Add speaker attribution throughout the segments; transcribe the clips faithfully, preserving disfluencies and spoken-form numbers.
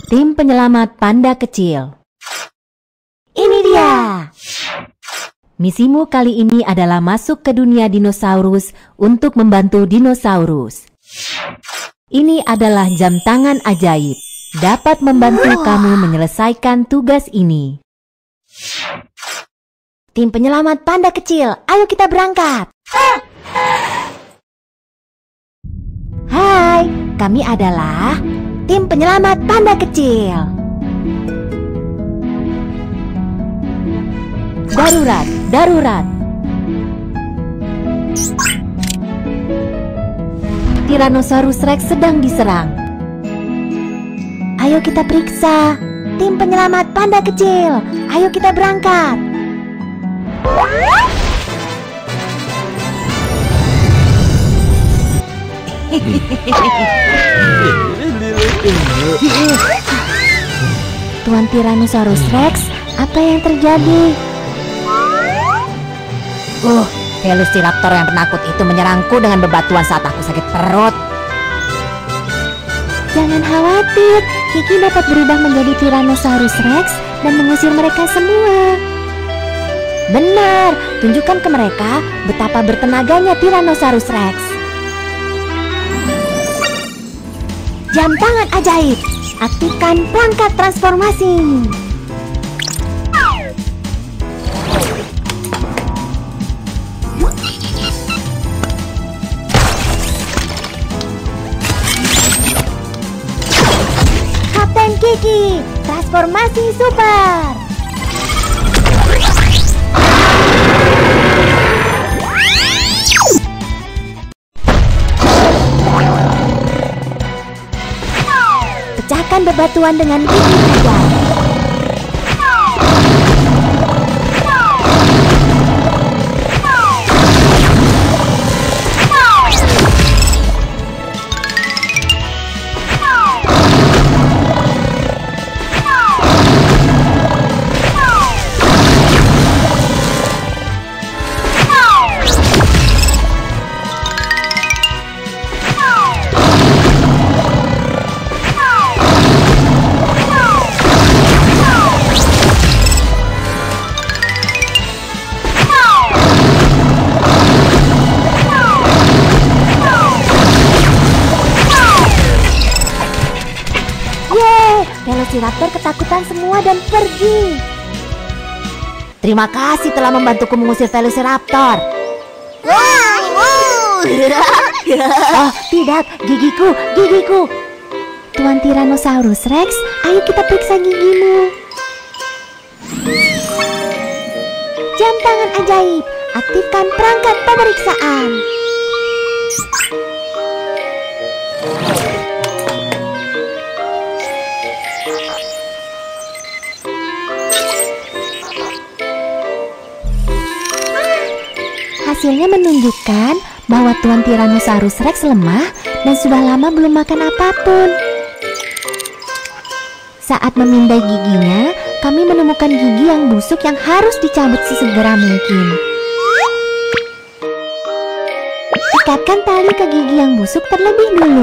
Speaker 1: Tim penyelamat panda kecil. Ini dia. Misimu kali ini adalah masuk ke dunia dinosaurus untuk membantu dinosaurus. Ini adalah jam tangan ajaib. Dapat membantu kamu menyelesaikan tugas ini. Tim penyelamat panda kecil, ayo kita berangkat. Hai, kami adalah tim penyelamat panda kecil. Darurat, darurat. Tyrannosaurus Rex sedang diserang. Ayo kita periksa. Tim penyelamat panda kecil, ayo kita berangkat. Tuan Tyrannosaurus Rex, apa yang terjadi? Uh, Velociraptor yang penakut itu menyerangku dengan bebatuan saat aku sakit perut. Jangan khawatir, Kiki dapat berubah menjadi Tyrannosaurus Rex dan mengusir mereka semua. Benar, tunjukkan ke mereka betapa bertenaganya Tyrannosaurus Rex. Jam tangan ajaib, aktifkan perangkat transformasi. Kapten Kiki, transformasi super. Pecahkan bebatuan dengan gigi juga. Velociraptor ketakutan semua dan pergi. Terima kasih telah membantuku mengusir Velociraptor. Oh tidak, gigiku, gigiku. Tuan Tyrannosaurus Rex, ayo kita periksa gigimu. Jam tangan ajaib, aktifkan perangkat pemeriksaan. Hasilnya menunjukkan bahwa Tuan Tyrannosaurus Rex lemah dan sudah lama belum makan apapun. Saat memindai giginya, kami menemukan gigi yang busuk yang harus dicabut sesegera mungkin. Ikatkan tali ke gigi yang busuk terlebih dulu.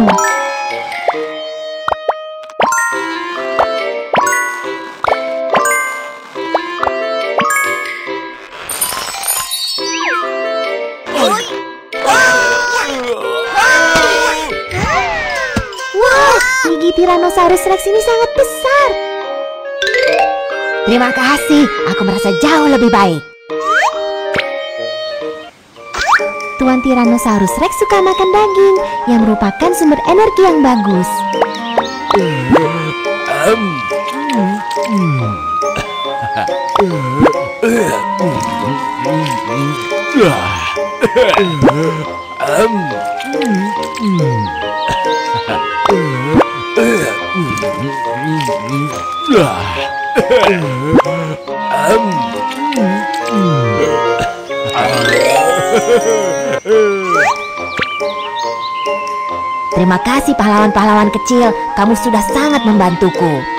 Speaker 1: Gigi Tyrannosaurus Rex ini sangat besar. Terima kasih, aku merasa jauh lebih baik. Tuan Tyrannosaurus Rex suka makan daging yang merupakan sumber energi yang bagus. Terima kasih pahlawan-pahlawan kecil, kamu sudah sangat membantuku.